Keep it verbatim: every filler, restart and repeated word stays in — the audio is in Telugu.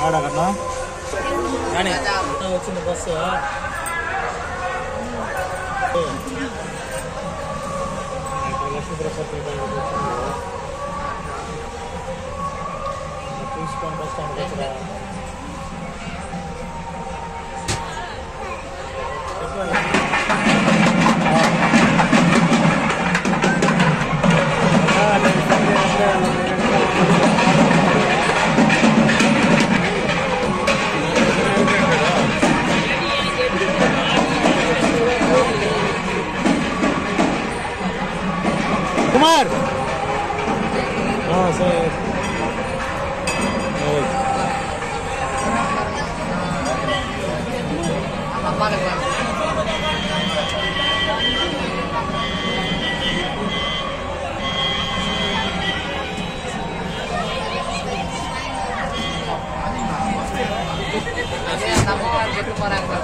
ఆడకన్నా కానీ వచ్చింది బస్సు లక్ష్మీపురం తీసుకొని బస్ స్టాండ్ వచ్చా कुमार हाँ sir Kamu kan gitu orang